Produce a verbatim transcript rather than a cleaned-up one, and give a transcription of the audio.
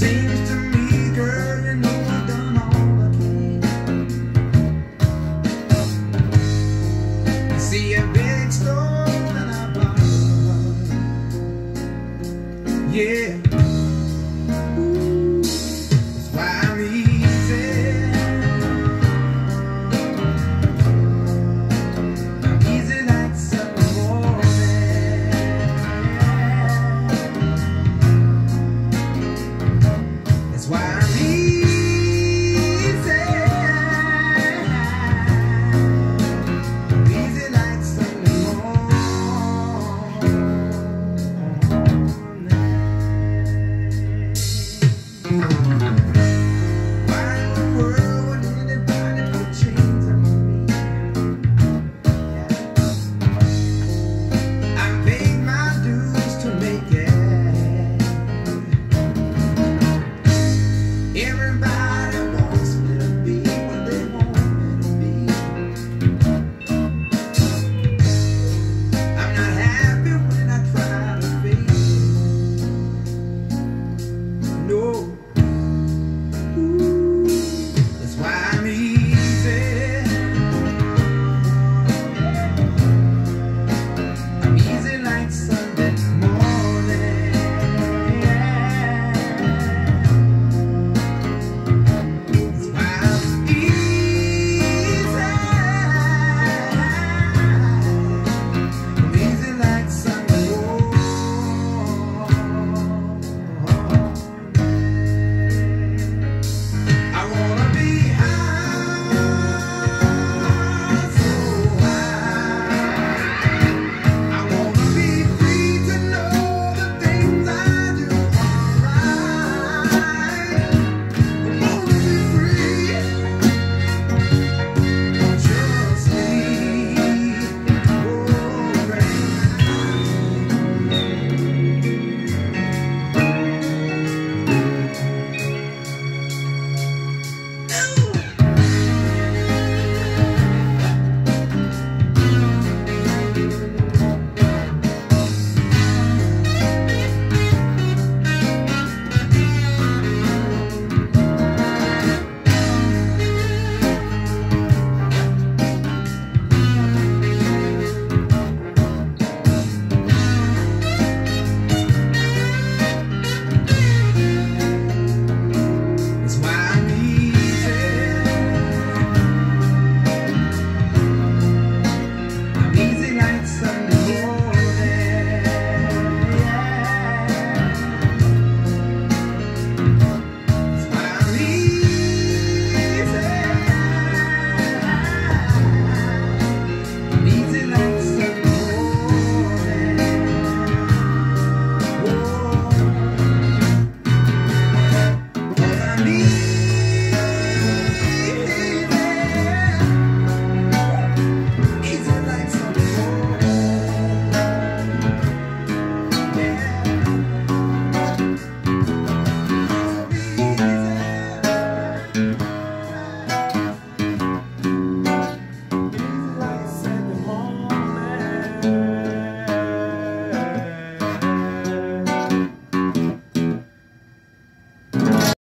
Seems to me, girl, you know I've done all I can. See a big stone and I borrow, yeah. Ooh, that's why I'm easy. I'm easy like Sunday morning. That's why I'm easy. I'm easy like Sunday morning. Why in the world would anybody put chains on me? I paid my dues to make it. Everybody wants me to be what they want me to be. I'm not happy when I try to be. No.